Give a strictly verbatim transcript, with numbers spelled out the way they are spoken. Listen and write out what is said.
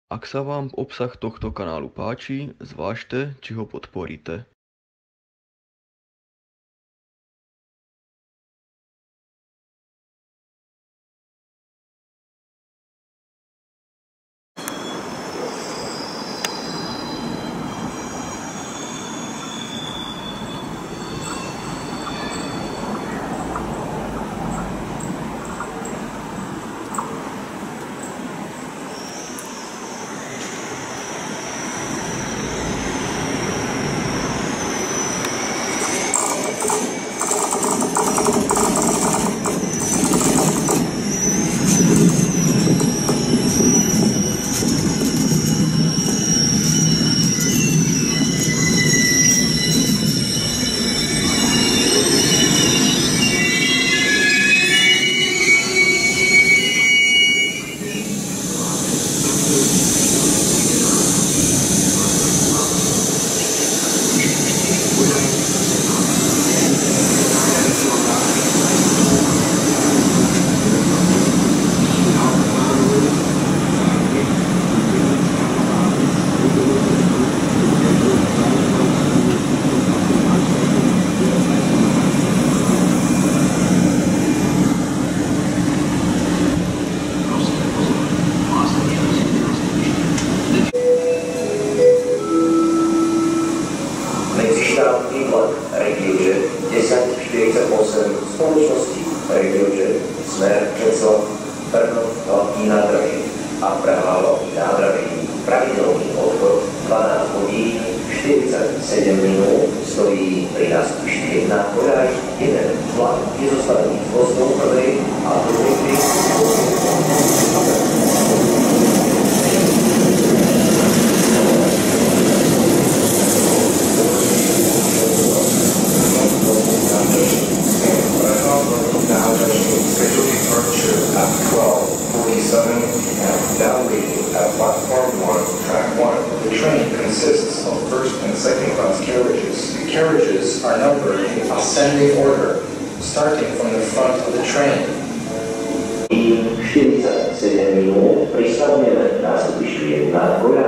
Ak sa vám obsah tohto kanálu páči, zvážte, či ho podporíte. Medzištátny vlak RegioJet desať štyridsať osem spoločnosti RegioJet smer Čecla, Brno, Hlavní nádraží a Praha Hlavní nádraží. Pravidelný odchod dvanásť hodín štyridsaťsedem minút stojí pri nástupišti na koľaj. Jeden vlak je zostavený z vozov prvej a druhej scheduled departure at twelve forty-seven p m Now waiting at platform one, track one. The train consists of first and second class carriages. The carriages are numbered in ascending order, starting from the front of the train. štyridsaťsedem minút pristavujeme nástupišti na koľaj.